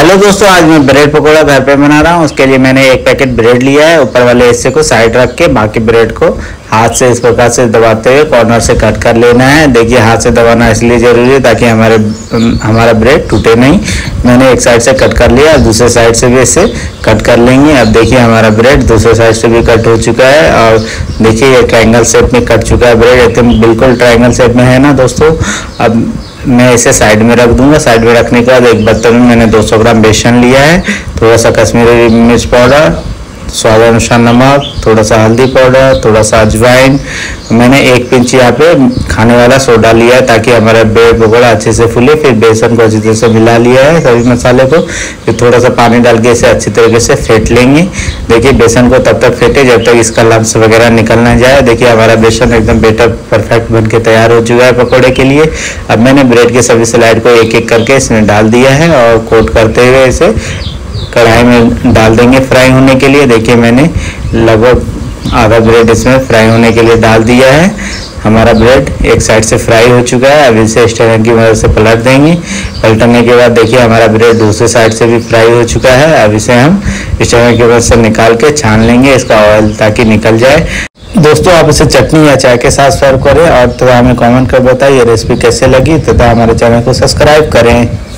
Hello दोस्तों, आज मैं ब्रेड पकौड़ा घर पे बना रहा हूँ। उसके लिए मैंने एक पैकेट ब्रेड लिया है। ऊपर वाले हिस्से को साइड रख के बाकी ब्रेड को हाथ से इस प्रकार से दबाते हुए कॉर्नर से कट कर लेना है। देखिए, हाथ से दबाना इसलिए ज़रूरी है ताकि हमारा ब्रेड टूटे नहीं। मैंने एक साइड से कट कर लिया, दूसरे साइड से भी इसे कट कर लेंगे। अब देखिए, हमारा ब्रेड दूसरे साइड से भी कट हो चुका है और देखिए ये ट्रायंगल शेप में कट चुका है। ब्रेड एकदम बिल्कुल ट्रायंगल शेप में है ना दोस्तों। अब मैं इसे साइड में रख दूंगा। साइड में रखने के बाद एक बर्तन में मैंने 200 ग्राम बेसन लिया है, थोड़ा सा कश्मीरी मिर्च पाउडर, स्वाद अनुसार नमक, थोड़ा सा हल्दी पाउडर, थोड़ा सा अजवाइन, मैंने एक पिंच यहाँ पे खाने वाला सोडा लिया है ताकि हमारा ब्रेड पकौड़ा अच्छे से फूले। फिर बेसन को अच्छी तरह से मिला लिया है सभी मसाले को। फिर थोड़ा सा पानी डाल के इसे अच्छी तरीके से फेंट लेंगे। देखिए, बेसन को तब तक फेंटे जब तक इसका लम्स वगैरह निकल ना जाए। देखिए, हमारा बेसन एकदम बेटर परफेक्ट बन के तैयार हो चुका है पकौड़े के लिए। अब मैंने ब्रेड के सभी स्लाइड को एक एक करके इसमें डाल दिया है और कोट करते हुए इसे कढ़ाई में डाल देंगे फ्राई होने के लिए। देखिए, मैंने लगभग आधा ब्रेड इसमें फ्राई होने के लिए डाल दिया है। हमारा ब्रेड एक साइड से फ्राई हो चुका है। अब इसे स्टैंड की मदद से पलट देंगे। पलटने के बाद देखिए, हमारा ब्रेड दूसरे साइड से भी फ्राई हो चुका है। अब इसे हम स्टैंड की मदद से निकाल के छान लेंगे इसका ऑयल ताकि निकल जाए। दोस्तों, आप इसे चटनी या चाय के साथ सर्व करें और तथा हमें कमेंट कर बताइए रेसिपी कैसे लगी तथा हमारे चैनल को सब्सक्राइब करें।